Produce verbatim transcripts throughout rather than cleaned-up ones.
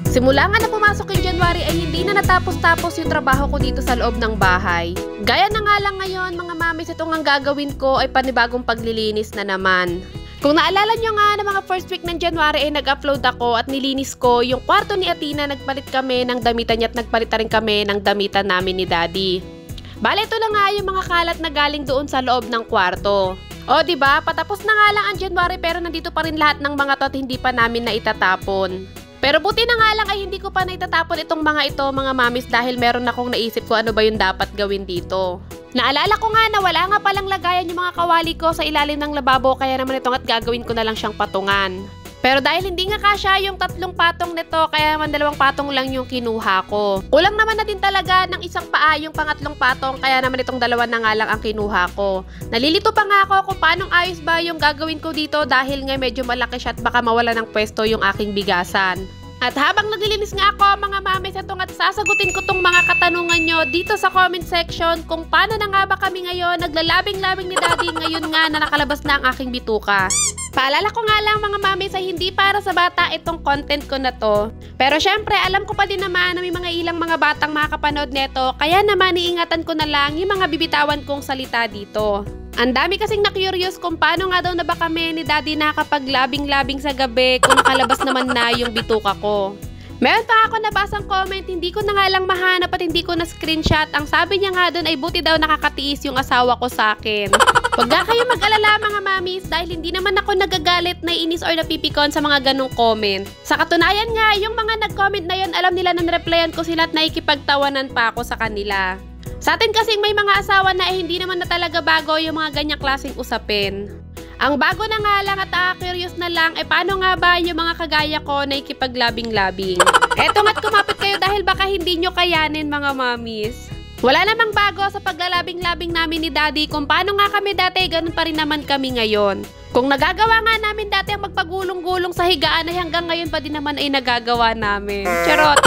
Simula nga na pumasok yung January ay hindi na natapos-tapos yung trabaho ko dito sa loob ng bahay. Gaya na nga lang ngayon mga mamis, itong ang gagawin ko ay panibagong paglilinis na naman. Kung naalala nyo nga na mga first week ng January ay nag-upload ako at nilinis ko yung kwarto ni Athena, nagpalit kami ng damitan niya at nagpalit rin kami ng damitan namin ni Daddy. Bale, ito na nga yung mga kalat na galing doon sa loob ng kwarto. O diba, patapos na nga lang ang January pero nandito pa rin lahat ng mga to at hindi pa namin na itatapon. Pero buti na nga lang ay hindi ko pa naitatapon itong mga ito mga mamis dahil meron akong naisip ko ano ba yung dapat gawin dito. Naalala ko nga na wala nga palang lagayan yung mga kawali ko sa ilalim ng lababo kaya naman itong at gagawin ko na lang siyang patungan. Pero dahil hindi nga kasya yung tatlong patong nito kaya naman dalawang patong lang yung kinuha ko. Kulang naman na din talaga ng isang paa yung pangatlong patong kaya naman itong dalawa na nga lang ang kinuha ko. Nalilito pa nga ako kung paanong ayos ba yung gagawin ko dito dahil nga medyo malaki siya at baka mawala ng pwesto yung aking bigasan. At habang naglilinis nga ako mga mamis, itong at sasagutin ko tong mga katanungan nyo dito sa comment section kung paano na nga ba kami ngayon naglalabing-labing ni Daddy ngayon nga na nakalabas na ang aking bituka. Paalala ko nga lang mga mamis ay hindi para sa bata itong content ko na to. Pero syempre alam ko pa din naman na may mga ilang mga batang makakapanood neto kaya naman iingatan ko na lang yung mga bibitawan kong salita dito. Ang dami kasing na-curious kung paano nga daw na ba kami ni Daddy nakapaglabing-labing sa gabi kung nakalabas naman na yung bituka ko. Meron pa ako nabasang comment, hindi ko na nga lang mahanap at hindi ko na screenshot. Ang sabi niya nga doon ay buti daw nakakatiis yung asawa ko sa akin. Huwag nga kayo mag-alala mga mamis dahil hindi naman ako nagagalit, naiinis or napipikon sa mga ganong comment. Sa katunayan nga, yung mga nag-comment na yun, alam nila na nireplyan ko sila at naikipagtawanan pa ako sa kanila. Sa atin kasing may mga asawa na eh, hindi naman na talaga bago yung mga ganyang klaseng usapin. Ang bago na nga lang at ah, curious na lang, eh paano nga ba yung mga kagaya ko na ikipaglabing-labing? Eto nga't kumapit kayo dahil baka hindi nyo kayanin mga mamis. Wala namang bago sa paglalabing-labing namin ni Daddy kung paano nga kami dati, ganun pa rin naman kami ngayon. Kung nagagawa nga namin dati ang magpagulong-gulong sa higaan ay hanggang ngayon pa din naman ay nagagawa namin. Charot!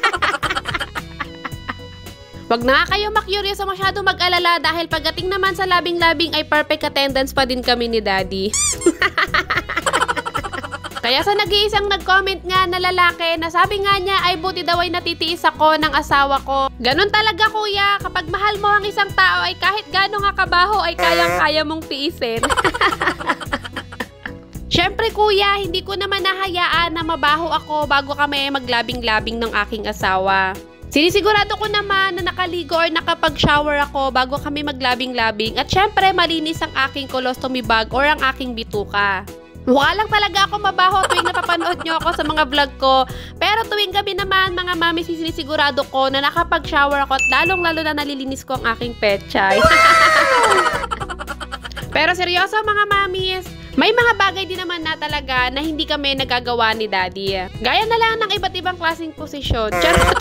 Wag na kayo makyurious o masyado mag-alala dahil pagdating naman sa labing-labing ay perfect attendance pa din kami ni Daddy. Kaya sa nag-iisang nag-comment nga na lalaki na sabi nga niya ay buti daw ay natitiis ako ng asawa ko. Ganon talaga kuya, kapag mahal mo ang isang tao ay kahit gano'ng nga kabaho ay kayang-kaya mong tiisin. Syempre kuya, hindi ko naman nahayaan na mabaho ako bago kami maglabing-labing ng aking asawa. Sinisigurado ko naman na nakaligo or nakapag-shower ako bago kami maglabing-labing at syempre malinis ang aking colostomy bag or ang aking bituka. Mukha lang talaga ako mabaho tuwing napapanood nyo ako sa mga vlog ko, pero tuwing gabi naman mga mami sinisigurado ko na nakapag-shower ako at lalong-lalo na nalilinis ko ang aking pechay. Pero seryoso mga mamis, may mga bagay din naman na talaga na hindi kami nagagawa ni Daddy. Gaya na lang ng iba't ibang klaseng posisyon. Charot!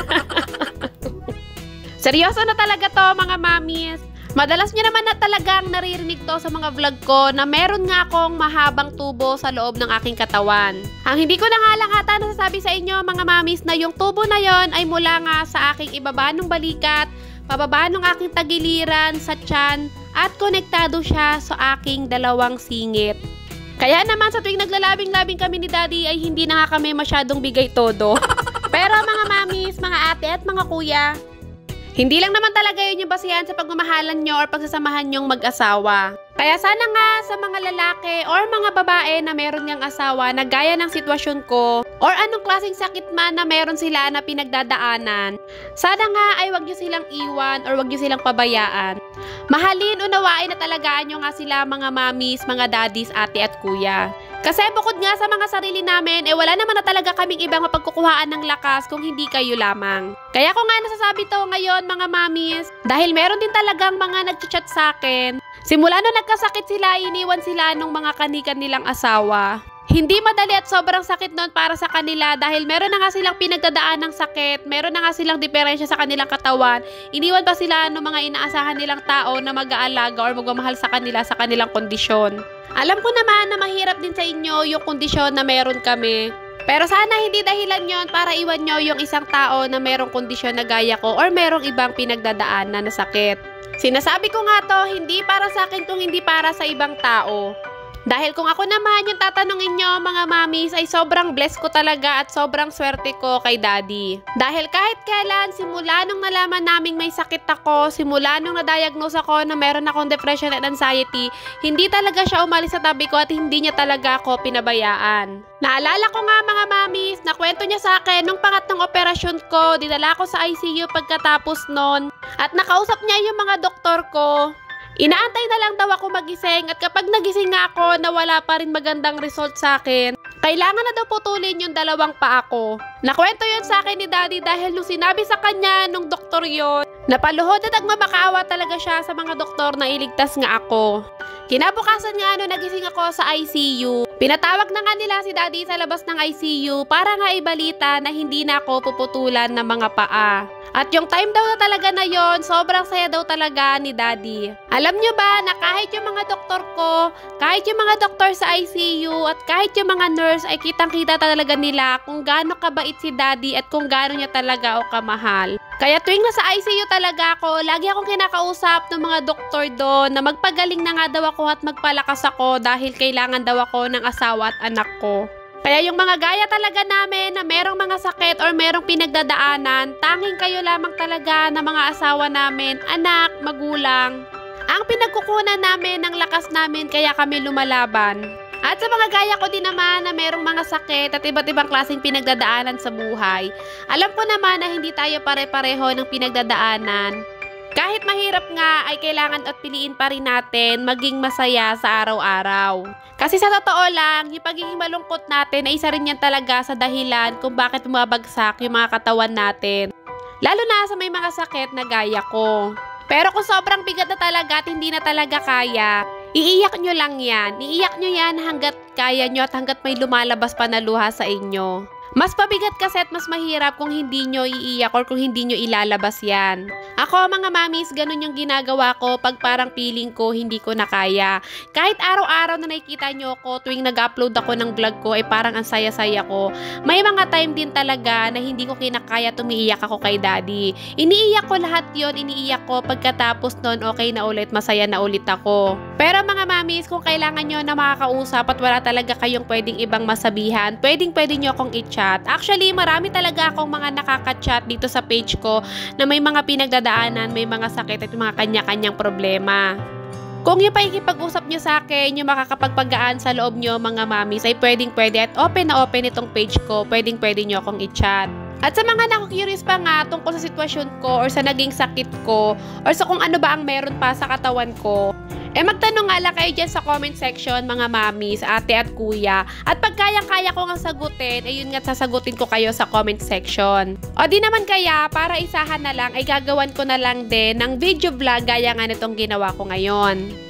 Seryoso na talaga to mga mamis. Madalas nyo naman na talagang naririnig to sa mga vlog ko na meron nga akong mahabang tubo sa loob ng aking katawan. Ang hindi ko na nga lang ata nasasabi sa inyo mga mamis na yung tubo na yon ay mula nga sa aking ibaba ng balikat, pababa ng aking tagiliran sa tiyan, at konektado siya sa aking dalawang singit. Kaya naman sa tuwing naglalabing-labing kami ni Daddy ay hindi na nga kami masyadong bigay todo. Pero mga mamis, mga ate at mga kuya, hindi lang naman talaga yun yung basihan sa pagmamahalan nyo or pagsasamahan nyong mag-asawa. Kaya sana nga sa mga lalaki or mga babae na meron ngang asawa na gaya ng sitwasyon ko or anong klaseng sakit man na meron sila na pinagdadaanan, sana nga ay wag nyo silang iwan or wag nyo silang pabayaan. Mahalin, unawain na talagaan nyo nga sila mga mamis, mga daddies, ate at kuya. Kasi bukod nga sa mga sarili namin, eh wala naman na talaga kaming ibang mapagkukuhaan ng lakas kung hindi kayo lamang. Kaya ko nga nasasabi to ngayon mga mamis, dahil meron din talagang mga nagchat sa akin. Simula nung nagkasakit sila, iniwan sila nung mga kanikan nilang asawa. Hindi madali at sobrang sakit nun para sa kanila dahil meron na nga silang pinagdadaan ng sakit, meron na nga silang diferensya sa kanilang katawan, iniwan pa sila ng mga inaasahan nilang tao na mag-aalaga or magmamahal sa kanila sa kanilang kondisyon. Alam ko naman na mahirap din sa inyo yung kondisyon na meron kami. Pero sana hindi dahilan yon para iwan nyo yung isang tao na merong kondisyon na gaya ko or merong ibang pinagdadaanan na sakit. Sinasabi ko nga to, hindi para sa akin kung hindi para sa ibang tao. Dahil kung ako naman yung tatanungin nyo mga mamis ay sobrang blessed ko talaga at sobrang swerte ko kay daddy. Dahil kahit kailan, simula nung nalaman naming may sakit ako, simula nung na-diagnose ako na meron akong depression and anxiety, hindi talaga siya umalis sa tabi ko at hindi niya talaga ako pinabayaan. Naalala ko nga mga mamis, na kwento niya sa akin nung pangatlong operasyon ko, dinala ko sa I C U pagkatapos nun at nakausap niya yung mga doktor ko. Inaantay na lang daw ako magising at kapag nagising nga ako na wala pa rin magandang result sa akin, kailangan na daw putulin yung dalawang paa ko. Nakwento yun sa akin ni daddy dahil nung sinabi sa kanya nung doktor yon, napaluhod at nagmamakaawa talaga siya sa mga doktor na iligtas nga ako. Kinabukasan nga ano nagising ako sa I C U, pinatawag na nga nila si daddy sa labas ng I C U para nga ibalita na hindi na ako puputulan ng mga paa. At yung time daw na talaga na yon, sobrang saya daw talaga ni daddy. Alam nyo ba na kahit yung mga doktor ko, kahit yung mga doktor sa I C U at kahit yung mga nurse ay kitang-kita talaga nila kung gaano kabait si daddy at kung gaano niya talaga o kamahal. Kaya tuwing nasa I C U talaga ako, lagi akong kinakausap ng mga doktor doon na magpagaling na nga daw ako at magpalakas ako dahil kailangan daw ako ng asawa at anak ko. Kaya yung mga gaya talaga namin na merong mga sakit or merong pinagdadaanan, tanging kayo lamang talaga na mga asawa namin, anak, magulang, ang pinagkukunan namin ng lakas namin kaya kami lumalaban. At sa mga gaya ko din naman na merong mga sakit at iba't ibang klaseng pinagdadaanan sa buhay, alam ko naman na hindi tayo pare-pareho ng pinagdadaanan. Kahit mahirap nga ay kailangan at piliin pa rin natin maging masaya sa araw-araw. Kasi sa totoo lang, yung pagiging malungkot natin ay isa rin yan talaga sa dahilan kung bakit bumabagsak yung mga katawan natin. Lalo na sa may mga sakit na gaya ko. Pero kung sobrang bigat na talaga at hindi na talaga kaya, iiyak nyo lang yan. Iiyak nyo yan hanggat kaya nyo at hanggat may lumalabas pa na luha sa inyo. Mas pabigat kasi at mas mahirap kung hindi nyo iiyak or kung hindi nyo ilalabas yan. Ako mga mamis, ganun yung ginagawa ko pag parang feeling ko hindi ko na kaya. Kahit araw-araw na nakikita nyo ko tuwing nag-upload ako ng vlog ko ay parang ang saya-saya ko. May mga time din talaga na hindi ko kinakaya tumiiyak ako kay daddy. Iniiyak ko lahat yon, iniiyak ko pagkatapos nun okay na ulit, masaya na ulit ako. Pero mga mamis, kung kailangan nyo na makakausap at wala talaga kayong pwedeng ibang masabihan, pwedeng pwede nyo akong i-chat. Actually, marami talaga akong mga nakaka-chat dito sa page ko na may mga pinagdadaanan, may mga sakit at mga kanya-kanyang problema. Kung yung pakikipag-usap nyo sa akin, yung makakapagpagaan sa loob nyo mga mamis, ay pwedeng pwede at open na open itong page ko, pwedeng pwede nyo akong i-chat. At sa mga naku-curious pa nga tungkol sa sitwasyon ko or sa naging sakit ko or sa kung ano ba ang meron pa sa katawan ko, eh magtanong nga lang kayo dyan sa comment section mga mamis, ate at kuya. At pag kaya-kaya ko nga sagutin, eh yun nga sasagutin ko kayo sa comment section. O di naman kaya, para isahan na lang, ay gagawan ko na lang din ng video vlog gaya nga nitong ginawa ko ngayon.